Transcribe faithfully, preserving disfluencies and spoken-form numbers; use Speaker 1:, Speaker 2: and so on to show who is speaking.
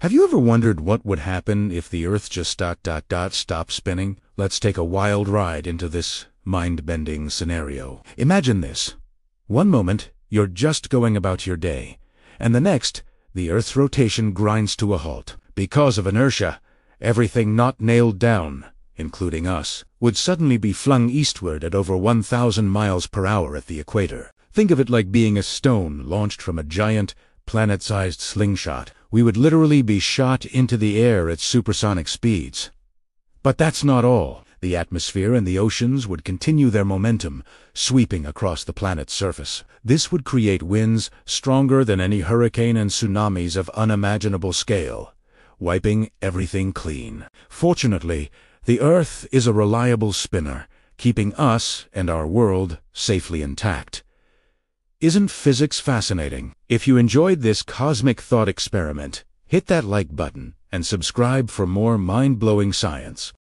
Speaker 1: Have you ever wondered what would happen if the Earth just dot dot dot stopped spinning? Let's take a wild ride into this mind-bending scenario. Imagine this. One moment, you're just going about your day, and the next, the Earth's rotation grinds to a halt. Because of inertia, everything not nailed down, including us, would suddenly be flung eastward at over one thousand miles per hour at the equator. Think of it like being a stone launched from a giant, planet-sized slingshot. We would literally be shot into the air at supersonic speeds. But that's not all. The atmosphere and the oceans would continue their momentum, sweeping across the planet's surface. This would create winds stronger than any hurricane and tsunamis of unimaginable scale, wiping everything clean. Fortunately, the Earth is a reliable spinner, keeping us and our world safely intact. Isn't physics fascinating? If you enjoyed this cosmic thought experiment, hit that like button and subscribe for more mind-blowing science.